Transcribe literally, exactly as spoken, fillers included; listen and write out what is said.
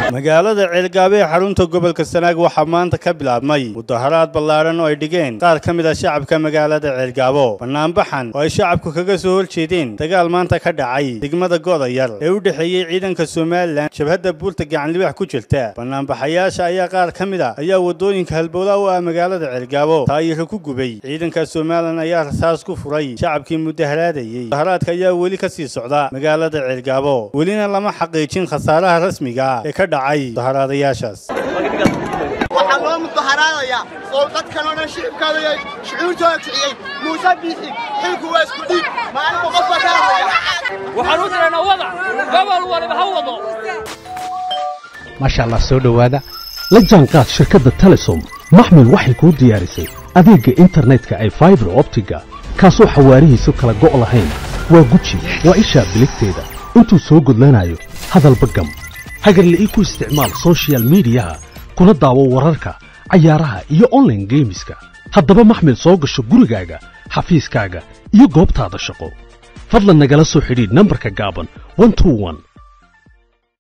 magaalada Ceelgaabe ee xarunta gobolka Sanaag waxa maanta ka bilaabmay mudaharaad ballaaran oo ay dhigeen qaar ka mid ah shacabka magaalada Ceelgaabo banaanbaxan oo ay shacabku kaga soo horjeedeen dagaal maanta ka dhacay degmada Godayar ee u dhaxeeyay ciidanka Soomaaliland shabhadda buurta gacan libaax ku jirta banaanbaxayaasha ayaa qaar ka mid ah ayaa wadooyinka halbowlaha u ah magaalada Ceelgaabo taayir ku gubay ciidanka Soomaaliland ayaa rasaas ku furay shacabkii mudaharaadayay mudaharaadka ayaa weli ka sii socda magaalada Ceelgaabo welina lama xaqiijin khasaaraha rasmiga ah ee ka dhacay mudaharaadayaashaas waxaa loo mudaharaadaya oo dadkana shicibkooda shucuurtooda kiciyay Muuse Biixi xilku waa isku dhiig maalin qof ka hadlaya waxaan u diray wada gobol waliba ha wado ما شاء الله سو دhowaada la jaanqaad shirkadda Telesom maxmil waxay ku diyaarisay adeega internetka ay fiber optiga kaasoo xawaarihiisu kala go' lahayn waa guji waa isha biligteeda intuu soo gudlanayo hadalba gam hagarlii ku isticmaal social media kuna daawo wararka ciyaaraha iyo online gameska haddaba maxmil soo gasho gurigaaga xafiiskaaga iyo goobtaada shaqo fadlan nagala soo xidhiidh nambarka gaaban one two one